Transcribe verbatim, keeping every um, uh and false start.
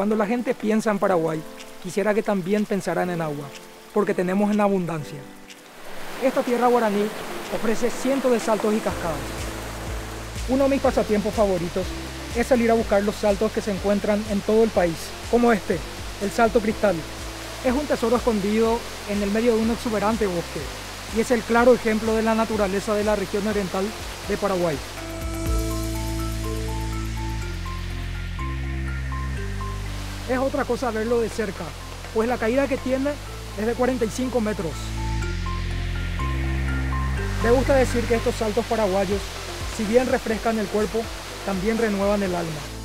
Cuando la gente piensa en Paraguay, quisiera que también pensaran en agua, porque tenemos en abundancia. Esta tierra guaraní ofrece cientos de saltos y cascadas. Uno de mis pasatiempos favoritos es salir a buscar los saltos que se encuentran en todo el país, como este, el Salto Cristal. Es un tesoro escondido en el medio de un exuberante bosque y es el claro ejemplo de la naturaleza de la región oriental de Paraguay. Es otra cosa verlo de cerca, pues la caída que tiene es de cuarenta y cinco metros. Me gusta decir que estos saltos paraguayos, si bien refrescan el cuerpo, también renuevan el alma.